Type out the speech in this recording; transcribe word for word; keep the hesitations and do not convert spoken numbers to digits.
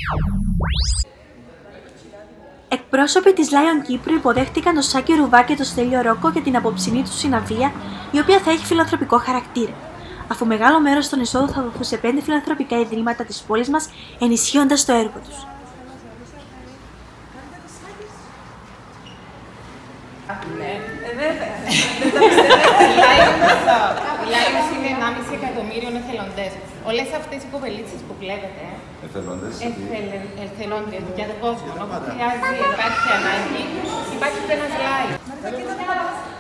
Εκπρόσωποι της Lion Κύπρου υποδέχτηκαν τον Σάκη Ρουβά και τον Στέλιο Ρόκο για την απόψινή του συναυλία, η οποία θα έχει φιλανθρωπικό χαρακτήρα, αφού μεγάλο μέρος των εισόδων θα δοθούν σε πέντε φιλανθρωπικά ιδρύματα της πόλης μας, ενισχύοντας το έργο τους. Ναι, βέβαια. Δεν τα πιστεύω. Η Lions είναι ενάμιση εκατομμύριο εθελοντές. Όλες αυτές οι κοπελίτσες που βλέπετε, εθελόντριες για τον κόσμο, όπου χρειάζεται, υπάρχει ανάγκη, υπάρχει και ένας Lions.